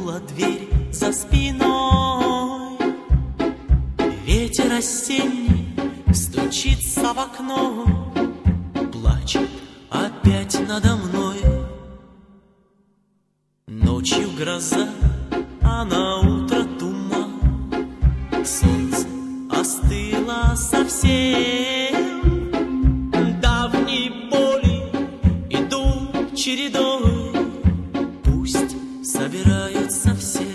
Хлопнула дверь за спиной, ветер осенний стучится в окно, плачет опять надо мной. Ночью гроза, а на утро туман, солнце остыло совсем, давние боли идут чередой, пусть собираются все.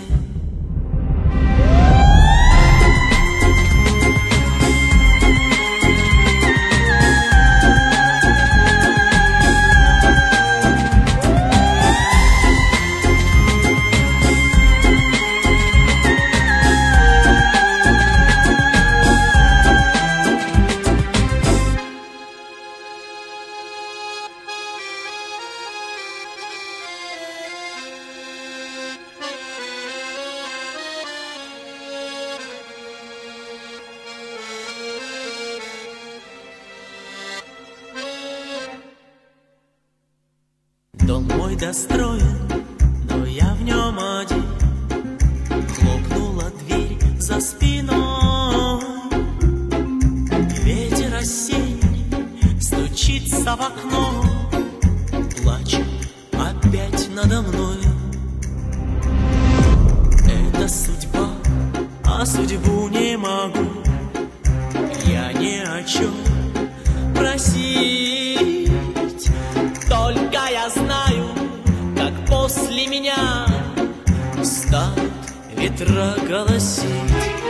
Дом мой достроен, но я в нем один. Хлопнула дверь за спиной, ветер осенний стучится в окно, плачет опять надо мною. Это судьба, а судьбу не могу я ни о чем просить. Только я знаю, как после меня станут ветра голосить.